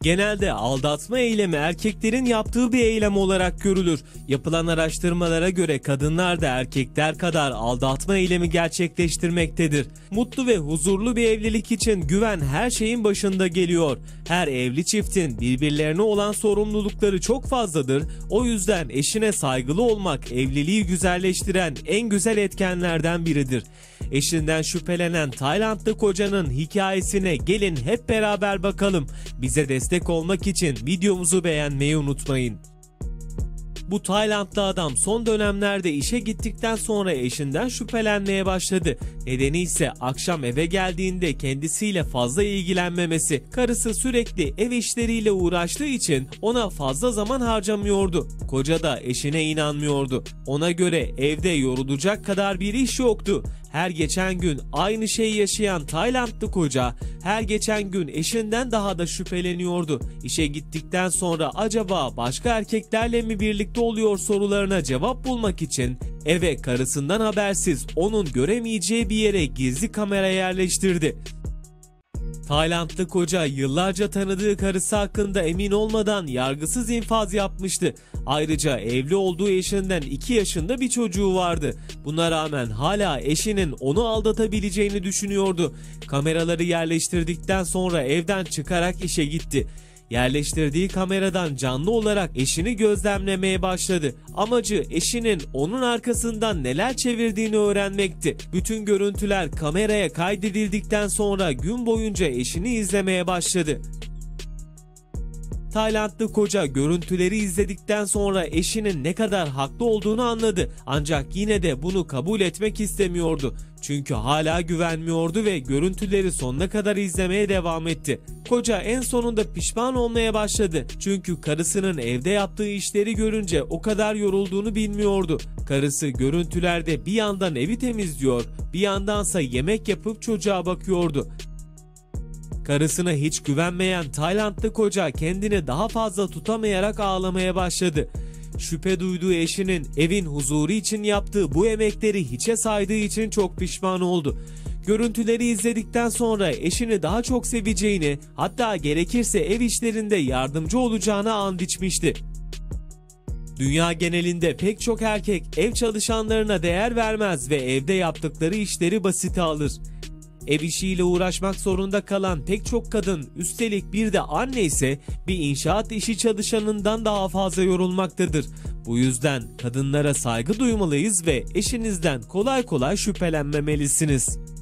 Genelde aldatma eylemi erkeklerin yaptığı bir eylem olarak görülür. Yapılan araştırmalara göre kadınlar da erkekler kadar aldatma eylemi gerçekleştirmektedir. Mutlu ve huzurlu bir evlilik için güven her şeyin başında geliyor. Her evli çiftin birbirlerine olan sorumlulukları çok fazladır. O yüzden eşine saygılı olmak evliliği güzelleştiren en güzel etkenlerden biridir. Eşinden şüphelenen Taylandlı kocanın hikayesine gelin hep beraber bakalım. Bize destek olmak için videomuzu beğenmeyi unutmayın. Bu Taylandlı adam son dönemlerde işe gittikten sonra eşinden şüphelenmeye başladı. Nedeni ise akşam eve geldiğinde kendisiyle fazla ilgilenmemesi. Karısı sürekli ev işleriyle uğraştığı için ona fazla zaman harcamıyordu. Koca da eşine inanmıyordu. Ona göre evde yorulacak kadar bir iş yoktu. Her geçen gün aynı şeyi yaşayan Taylandlı koca her geçen gün eşinden daha da şüpheleniyordu. İşe gittikten sonra acaba başka erkeklerle mi birlikte oluyor sorularına cevap bulmak için eve karısından habersiz onun göremeyeceği bir yere gizli kamera yerleştirdi. Taylandlı koca yıllarca tanıdığı karısı hakkında emin olmadan yargısız infaz yapmıştı. Ayrıca evli olduğu eşinden 2 yaşında bir çocuğu vardı. Buna rağmen hala eşinin onu aldatabileceğini düşünüyordu. Kameraları yerleştirdikten sonra evden çıkarak işe gitti. Yerleştirdiği kameradan canlı olarak eşini gözlemlemeye başladı. Amacı eşinin onun arkasından neler çevirdiğini öğrenmekti. Bütün görüntüler kameraya kaydedildikten sonra gün boyunca eşini izlemeye başladı. Taylandlı koca görüntüleri izledikten sonra eşinin ne kadar haklı olduğunu anladı. Ancak yine de bunu kabul etmek istemiyordu. Çünkü hala güvenmiyordu ve görüntüleri sonuna kadar izlemeye devam etti. Koca en sonunda pişman olmaya başladı. Çünkü karısının evde yaptığı işleri görünce o kadar yorulduğunu bilmiyordu. Karısı görüntülerde bir yandan evi temizliyor, bir yandansa yemek yapıp çocuğa bakıyordu. Karısına hiç güvenmeyen Taylandlı koca kendini daha fazla tutamayarak ağlamaya başladı. Şüphe duyduğu eşinin evin huzuru için yaptığı bu emekleri hiçe saydığı için çok pişman oldu. Görüntüleri izledikten sonra eşini daha çok seveceğini, hatta gerekirse ev işlerinde yardımcı olacağına and içmişti. Dünya genelinde pek çok erkek ev çalışanlarına değer vermez ve evde yaptıkları işleri basite alır. Ev işiyle uğraşmak zorunda kalan pek çok kadın, üstelik bir de anne ise bir inşaat işi çalışanından daha fazla yorulmaktadır. Bu yüzden kadınlara saygı duymalıyız ve eşinizden kolay kolay şüphelenmemelisiniz.